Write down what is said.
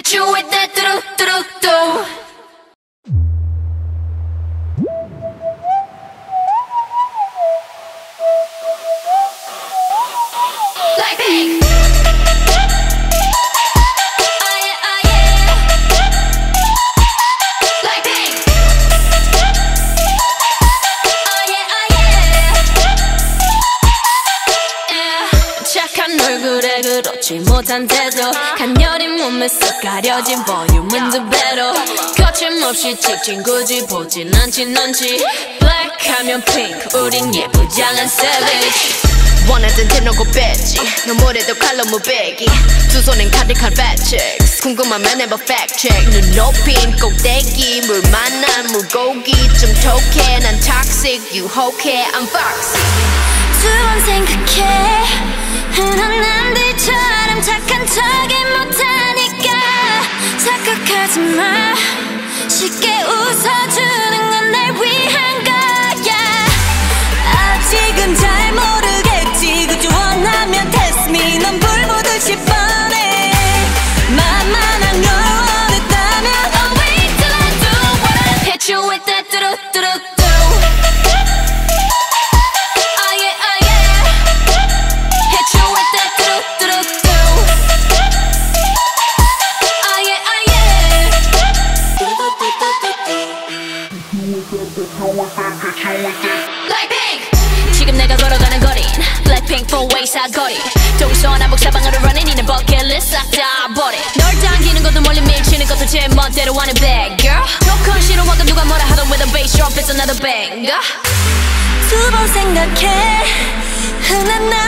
Hit you with that do-do-do-do. Like pink. Oh yeah, oh yeah. Like pink. Oh yeah, oh yeah. Yeah. 착한 얼굴에 그렇지 못한 태도, 간녀린 몸에 쏙 가려진 볼륨은 두 배로, 거침없이 찍힌 굳이 보진 않지 넌지. Black 하면 pink, 우린 예쁘장한 savage. 원하던 대놓고 뺐지 너무래도 칼로 무배기 두 손엔 가득한 fat chicks 궁금하면 해봐 fact check 눈 높인 꼭대기 물 만난 물고기 좀 톡해 난 toxic 유혹해 I'm foxy 두 번 생각해 흔한 남들처럼 착한 척이 못하니까 착각하지 마 쉽게 웃어주는 건 날 위한 거야 아직은 잘 모르겠지 그저 원하면 test me 넌 불보듯이 뻔해 만만한 걸 원했다면 Oh wait till I do what I hit you with that do-do-do-do. Oh yeah, oh yeah. Hit you with that do-do-do-do. Oh yeah, oh yeah. Like pink. 지금 내가 걸어가는 거린 Blackpink four-way 사거리 동서남북 사방으로 running 이는 버킷리스트 싹 다 버려 널 당기는 것도 멀리 밀치는 것도 제 멋대로 하는 bad girl 조건 싫어하고 누가 뭐라 하던 with a bass drop it's another banger 두 번 생각해 흔한 날